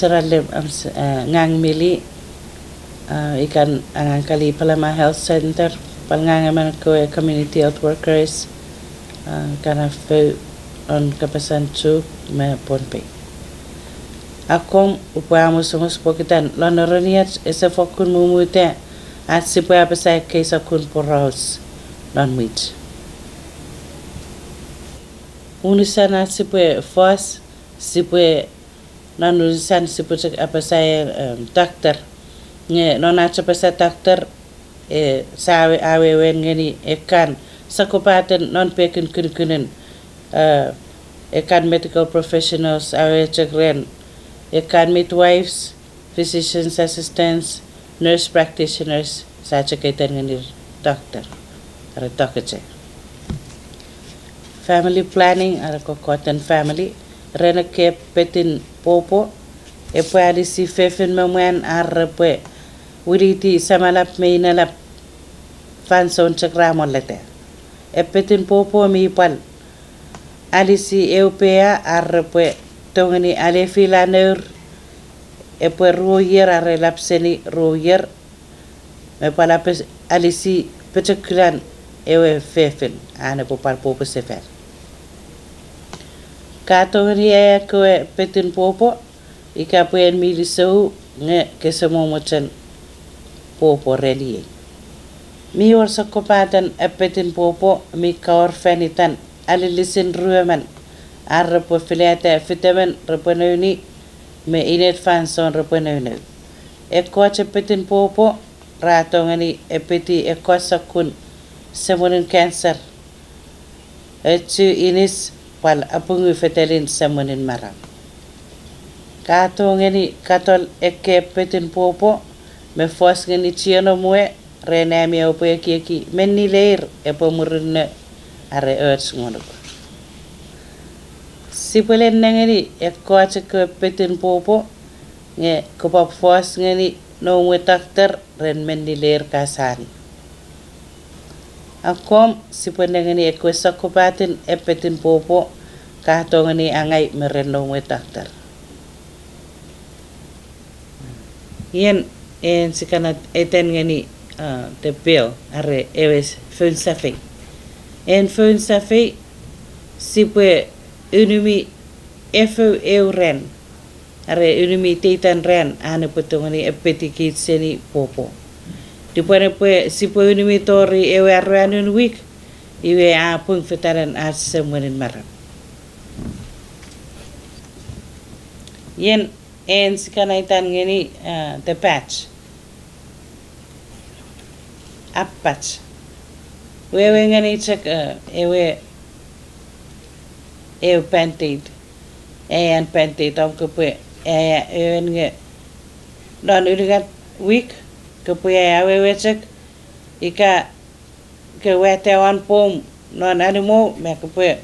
seralim ngang mili ikan kali Palama Health Center palngangaman ko community health workers kana fe on kapasan chu me ponpe akom upamo sungos pokitan lonoroniat ese fokun mumute at sipaya pasay kaysa kun poros non wit unisan at sipaya fos sipaya non unisan sipaya apasay doctor nge non at pasay doctor sawe awewen ngeni ekan sakupaten non pekin kunin ekan medical professionals awe chagren ekan midwives, physicians assistants, nurse practitioners sa chakaitan ngeni doctor ara doctor family planning ara ko cotton family rena ke petin popo e puadi si fefen mamuan arpe wiriti samalap mainalap fanson chakramon lete epetin popo mi pal alisi eupea arpe tongani ale filaneur e per royer arelapseni royer me pala alisi petekulan ewe fefen ana popal popo sefer katongani e ko petin popo ika puen milisou nge kesemomochen popo relie mi or sakopatan epetin popo mi kaor fenitan alilisin rueman arrepo filete fitemen repononi me inet fanson repononi ekoche petin popo ratongani epeti ekosakun semonin cancer etu inis pal apungu fetelin semonin maram katongani katol ekke petin popo me fos ngani chiano mue renami opoeki menni leir epo murne are earth ngono sipolen ngani ekoche ko petin popo nge ko pap fos ngani no mue takter ren menni leir kasani akom sipolen ngani eko sakopatin epetin popo katongani angai mereno mue takter yen en sikana eten ngani the bill are ewes phone safi en phone safi sipwe unumi efo euren are unumi titan ren ane potongani epeti kitseni popo dipone pwe sipwe unumi tori ewe arwanun week iwe a pung fetaran as semunin maram yen en sikana itan ngani the patch up patch wewe ngani check ewe panted and panted of kupwe ewen nge don urigat week kupwe wewe check ika ke wete on pom non animo me kupwe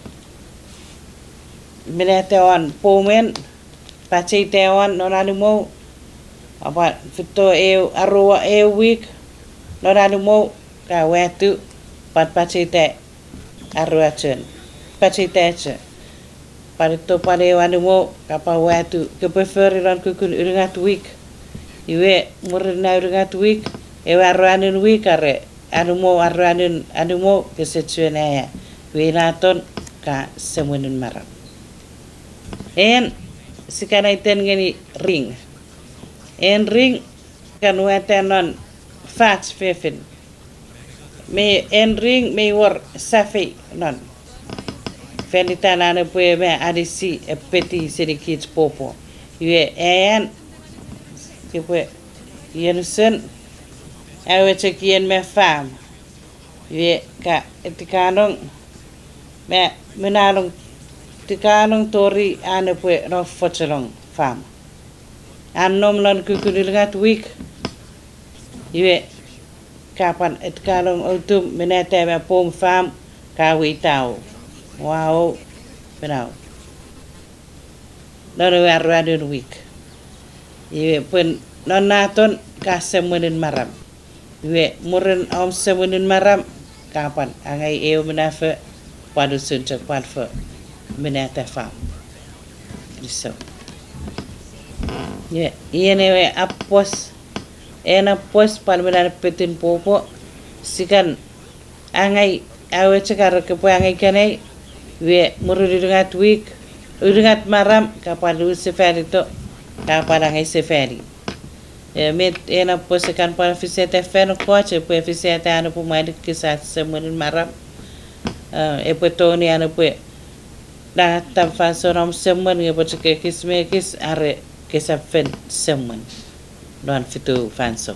minete on pomen pachite on non animo apa fito arwa week non animo ka wetu pat pachite arwa chen pachite che parito pare animo kapa wetu ke prefer ran kukun uringat week iwe murna uringat week ewe arwanun week are animo ke setsuena ya winaton ka semunin maram en sikana iten ngeni ring en ring kan wetenon fats fefen me en ring me wor safi non fenitana ne pue me adisi e peti sedikit popo yue en tipo yensen awe chekien me fam yue ka etikanong me menalong tikanong tori ane pue no fochelong fam anom lon kukulilingat week yue kapan etkalong autum menete me pom fam kawi tau wow penau nono arwadun week yue pun nonaton kasemunin maram yue muren om semunin maram kapan angai eu menafe padu sunchak padfe menete fam so Iene apos ena pos palmena petin popo sikan angai awe cakar ke angai kanai we murudungat week udungat maram kapalu sefari to kapalangai sefari met ena pos kan pa fisete fen coach po fisete ana po mai kisat semunin maram e po toni ana po da tam fa sonom semun nge po ke kisme kis are kesa fen semun don fitu fanso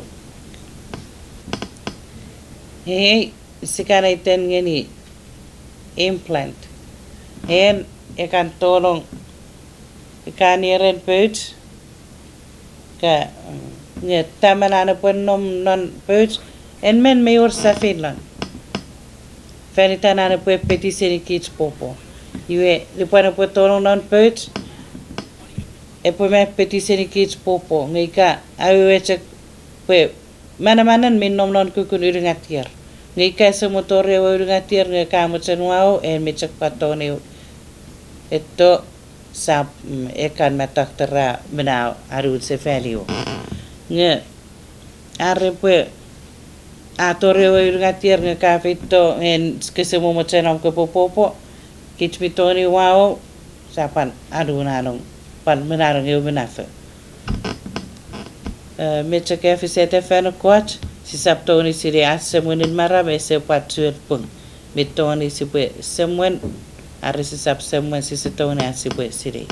hey sikana iten ngeni implant en ekan tolong ikan yeren put ka nge tamanana pon nom non put en men mayor sa Finland feritanana po petiseni kits popo iwe lipana po tolong non put e po me petiseni kits popo ngika awe cek pe mana-manan min nom non kukun uringatir ngika sa motor e uringatir nge kamo cenuao en me cek patone itu sab ekan mataktera menau arul se value nge are pe atore uringatir nge kafito en kesemo mocenom ke popo kits mitoni wao sapan adunanong pan menarang eu menafa mecha ke fisete feno coach si saptoni siri asemunin mara me se patsuet pung mitoni si pe semuen are si sap semuen si setoni asibwe siri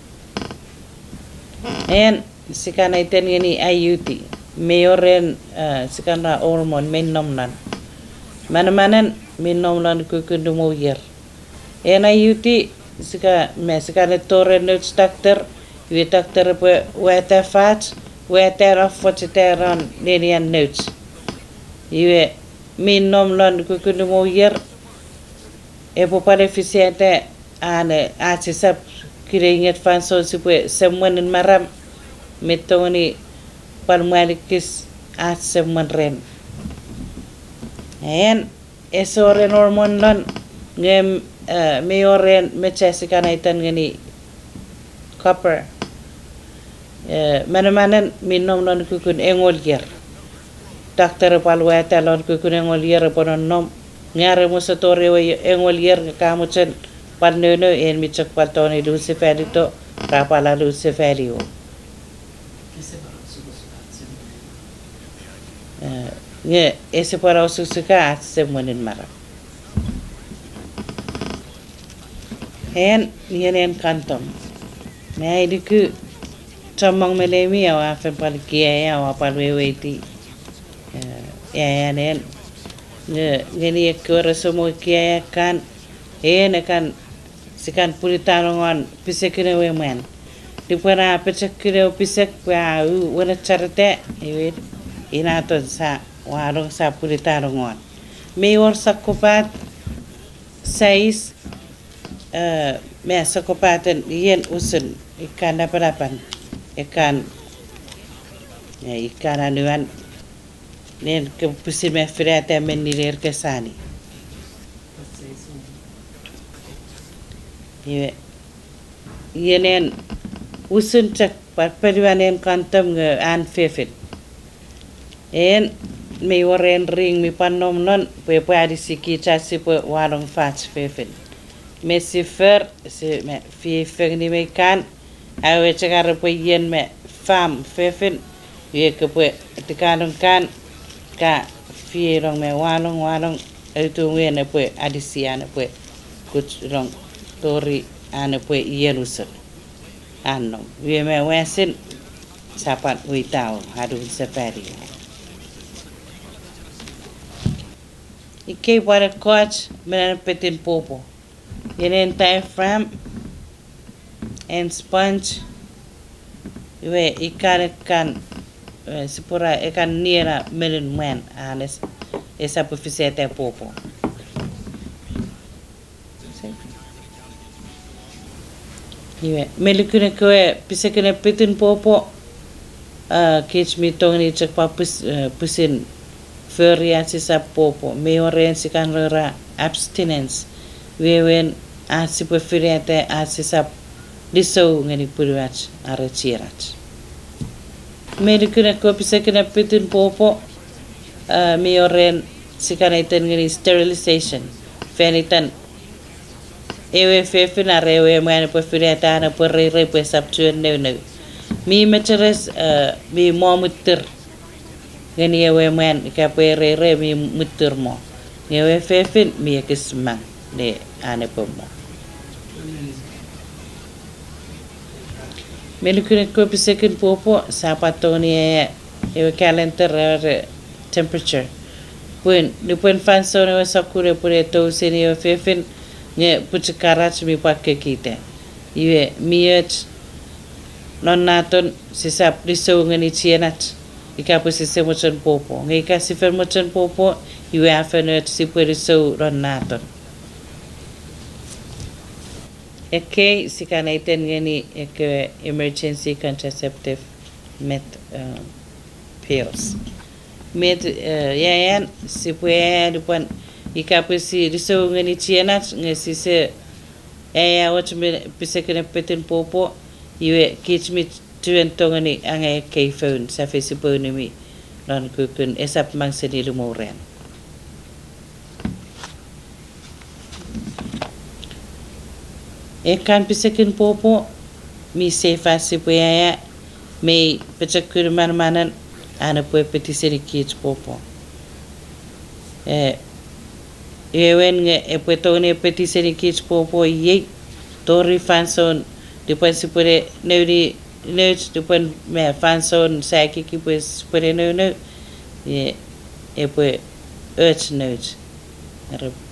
en sikana iten ngeni ayuti meoren sikana hormon minnomnan mana-manan minnomnan kukundumo yer en ayuti sika sikana tore nuts doctor we doctor pe weta fat weta rafotiteron nenian nuts iwe minnomlan kukundumo yer e po pare fisiete ane atisap kiringet fanso sipe semunin maram metoni palmalikis at semun ren en esoren hormon non ngem meoren mechesikana itan ngeni copper mana-manan minnom non kukun engol yer doctor palweta lon kukun engol yer ponon nom ngare musatore we engol yer kamuchen palnono en michak patoni du se ferito kapala du se ferio nge ese para usuka at semunin mara en yenen kantom me idiku chamang melemi awa fe palkia awa palweweti nen ngeni ekor somo kia kan kan sikan puritarongan pisekine wemen dipara pisekine pisek wa wana charte ewe inaton sa warong sa puritarongan mayor sakopat 6 me sakopaten yen usun ikan dapat ikan anuan nen ke pusin me frete men niler kesani yenen usun cek perpaduanen kantam nge an fefet en me waren ring mi panom non pe adisiki chasi pe warong fats fefet me sifer se me fi ni me kan awe cekar pe yen me fam fefet ye ke pe tekanong kan ka fi rong me walong itu ngene pe adisiana pe kut rong tori ane pe yelusa anno we me wesin sapat witau hadu separi ike para coach men petin popo yenen time frame and sponge we ikare kan sepura ekan niera melin men anes esa pufisete popo iwe melikune koe pisekene petin popo kich mitongni cek pa pusin feriasi sa popo meoren sikan rora abstinence wewen asipo feriate asisa diso ngeni purwach arachirach Medicuna copisecina pitin popo, mi oren sikanaitan ngini sterilization. Fenitan ewe fefina rewe mwana po firiatana po rei po saptuan neu. Mi macheres mi mo mutir. Ngini ewe mwan ka po rei mi mutir mo. Ewe fefin mi kisman ne ane po mo. Medicuna copisecin popo sapatoni ewe calendar temperature. Pun pun fanso ne sakure pure to sini ewe fefin nge puchikarat mi pakke kita. Iwe miet non naton sisap riso ngani chienat. Ika po sise mochen popo. Nge ika sifer mochen popo iwe afenet sipu riso non naton. Eke sikanaiten ngani eke emergency contraceptive pills. Yayan sipu yayan dupan ika po si riso ngani chienat nge sise yaya wach pisekene petin popo iwe kichmi tuentongani anga eke phone sa Facebook mi non kukun esap mangseni lumoren. Ekan pisekin popo mi sefa sipu yaya me pechakur manmanan ana po petiseri kich popo. Ewen nge epetone petiseri kich popo ye tori fanson depois sipure neuri neut depois me fanson saki ki pues pure no e epo urge neut.